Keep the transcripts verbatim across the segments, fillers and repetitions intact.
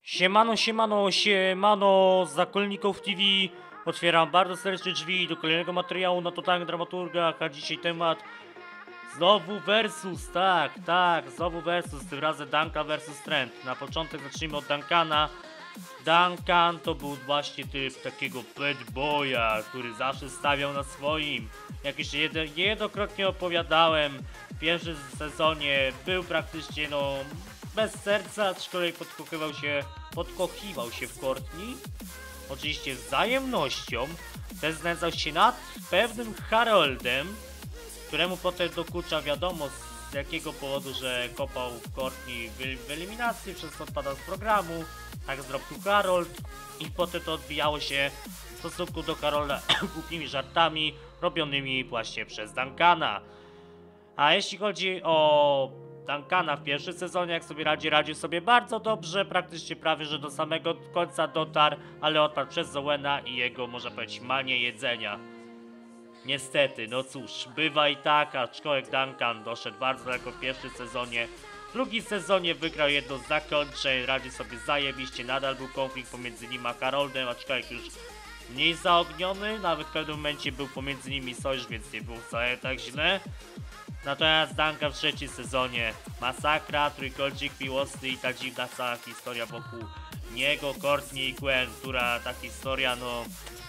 Siemano, siemano, siemano, Zakolników T V. Otwieram bardzo serdecznie drzwi do kolejnego materiału na Totalnych Dramaturgach, a dzisiaj temat znowu versus, tak, tak, znowu versus, tym razem Duncan versus Trent. Na początek zacznijmy od Duncana. Duncan to był właśnie typ takiego bad boya, który zawsze stawiał na swoim. Jak już niejednokrotnie opowiadałem, w pierwszym sezonie był praktycznie no bez serca, aczkolwiek podkochiwał się, podkochiwał się w Courtney. Oczywiście z wzajemnością. Też znęcał się nad pewnym Haroldem, któremu potem dokucza wiadomo z jakiego powodu, że kopał w Courtney w, w eliminacji, przez co odpada z programu. Tak zrobił Harold i potem to odbijało się w stosunku do Harolda głupimi żartami robionymi właśnie przez Duncana. A jeśli chodzi o Duncana w pierwszym sezonie, jak sobie radzi, radził sobie bardzo dobrze, praktycznie prawie że do samego końca dotarł, ale odpadł przez Zowena i jego, można powiedzieć, manię jedzenia. Niestety, no cóż, bywa i tak, aczkolwiek Duncan doszedł bardzo daleko w pierwszym sezonie. W drugim sezonie wygrał jedno z zakończeń, radzi sobie zajebiście, nadal był konflikt pomiędzy nim a Haroldem, aczkolwiek już mniej zaogniony, nawet w pewnym momencie był pomiędzy nimi sojusz, więc nie było wcale tak źle. Natomiast Duncan w trzecim sezonie masakra, trójkącik miłosny i ta dziwna cała historia wokół niego, Courtney i Gwen, która ta historia no...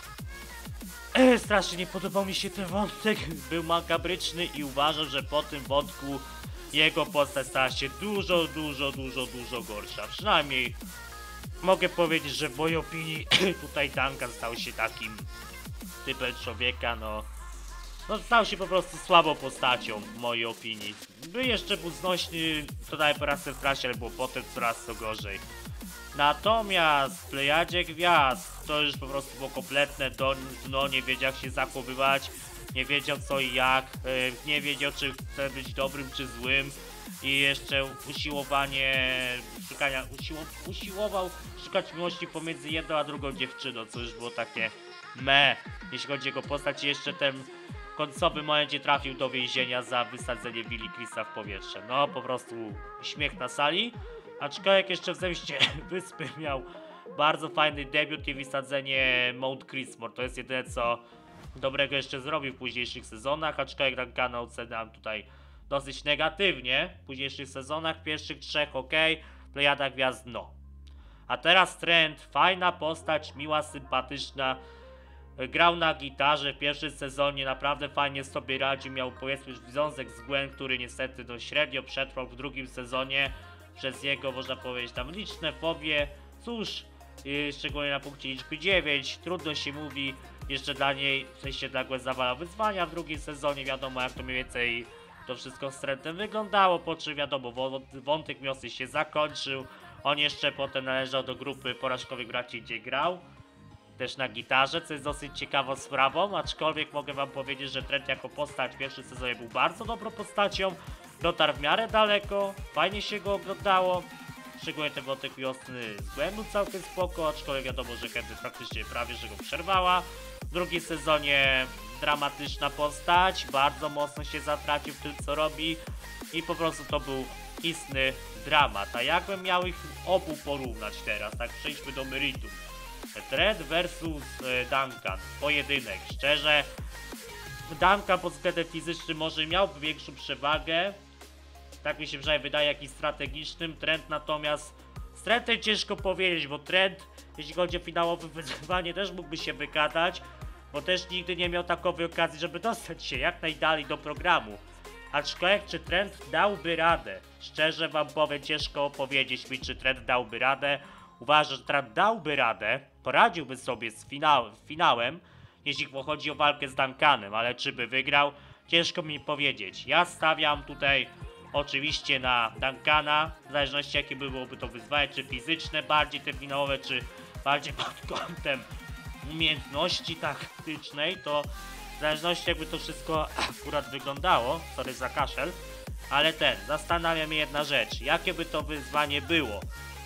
E, strasznie nie podobał mi się ten wątek, był makabryczny i uważam, że po tym wątku jego postać stała się dużo, dużo, dużo, dużo gorsza. Przynajmniej mogę powiedzieć, że w mojej opinii tutaj Duncan stał się takim typem człowieka, no... No stał się po prostu słabą postacią w mojej opinii. By jeszcze był znośny, to daje po raz w trasie, ale było potem coraz to gorzej. Natomiast w Plejadzie Gwiazd to już po prostu było kompletne dno, nie wiedział jak się zachowywać, nie wiedział co i jak, nie wiedział czy chce być dobrym czy złym. I jeszcze usiłowanie szukania, usiło, usiłował szukać miłości pomiędzy jedną a drugą dziewczyną, co już było takie me, jeśli chodzi o jego postać. I jeszcze ten w końcowym momencie trafił do więzienia za wysadzenie Billy Chrisa w powietrze. No po prostu śmiech na sali. Aczkolwiek jeszcze w Zemście Wyspy miał bardzo fajny debiut i wysadzenie Mount Chrismore. To jest jedyne co dobrego jeszcze zrobił w późniejszych sezonach, aczkolwiek Duncana oceniam tutaj dosyć negatywnie. W późniejszych sezonach, w pierwszych trzech ok, Plejada Gwiazd no. A teraz Trent, fajna postać, miła, sympatyczna. Grał na gitarze w pierwszym sezonie, naprawdę fajnie sobie radził, miał powiedzmy już związek z Gwen, który niestety no średnio przetrwał w drugim sezonie przez jego, można powiedzieć, tam liczne fobie. Cóż, yy, szczególnie na punkcie liczby dziewięć, trudno się mówi, jeszcze dla niej, w sensie dla Gwen zawalał wyzwania w drugim sezonie, wiadomo jak to mniej więcej to wszystko z Trentem wyglądało, po czym wiadomo wątek miłosny się zakończył, on jeszcze potem należał do grupy porażkowych braci, gdzie grał też na gitarze, co jest dosyć ciekawą sprawą, aczkolwiek mogę wam powiedzieć, że Trent jako postać w pierwszym sezonie był bardzo dobrą postacią, dotarł w miarę daleko, fajnie się go oglądało, szczególnie ten wątek miłosny z Gwen był całkiem spoko, aczkolwiek wiadomo, że Candy praktycznie prawie że go przerwała. W drugim sezonie dramatyczna postać, bardzo mocno się zatracił w tym co robi i po prostu to był istny dramat. A jakbym miał ich obu porównać teraz, tak przejdźmy do meritum. Trent versus Duncan, pojedynek. Szczerze, Duncan pod względem fizycznym może miałby większą przewagę, tak mi się przynajmniej wydaje, jak i strategicznym. Trent natomiast, z Trentem ciężko powiedzieć, bo Trent, jeśli chodzi o finałowe wyzwanie, też mógłby się wykazać, bo też nigdy nie miał takowej okazji, żeby dostać się jak najdalej do programu. Aczkolwiek czy Trent dałby radę? Szczerze wam powiem, ciężko powiedzieć mi, czy Trent dałby radę. Uważam, że Trent dałby radę, poradziłby sobie z finał, finałem, jeśli chodzi o walkę z Duncanem, ale czy by wygrał? Ciężko mi powiedzieć. Ja stawiam tutaj oczywiście na Duncana, w zależności jakie byłoby to wyzwanie, czy fizyczne bardziej te finałowe, czy bardziej pod kątem umiejętności taktycznej, to w zależności jakby to wszystko akurat wyglądało, sorry za kaszel, ale ten, zastanawia mnie jedna rzecz, jakie by to wyzwanie było.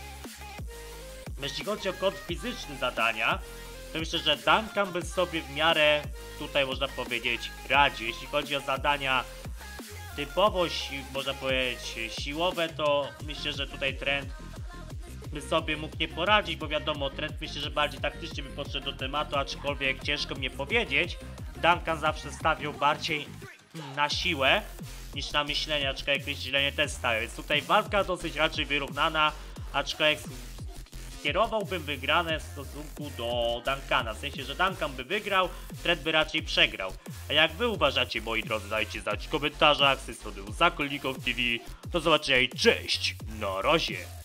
Jeśli chodzi o kod fizyczny zadania, to myślę, że Duncan by sobie w miarę, tutaj można powiedzieć, radził. Jeśli chodzi o zadania typowo, można powiedzieć, siłowe, to myślę, że tutaj Trent by sobie mógł nie poradzić, bo wiadomo, Trent myślę, że bardziej taktycznie by podszedł do tematu, aczkolwiek ciężko mnie powiedzieć. Duncan zawsze stawiał bardziej hmm, na siłę niż na myślenie, aczkolwiek myślenie też stałe, więc tutaj walka dosyć raczej wyrównana, aczkolwiek skierowałbym wygrane w stosunku do Duncana, w sensie, że Duncan by wygrał, Trent by raczej przegrał. A jak wy uważacie, moi drodzy, dajcie znać w komentarzach, z tej strony Zakolników T V, do zobaczenia i cześć, na razie.